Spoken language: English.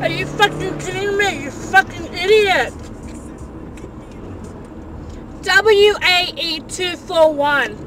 Are you fucking kidding me? You fucking idiot! WAE241.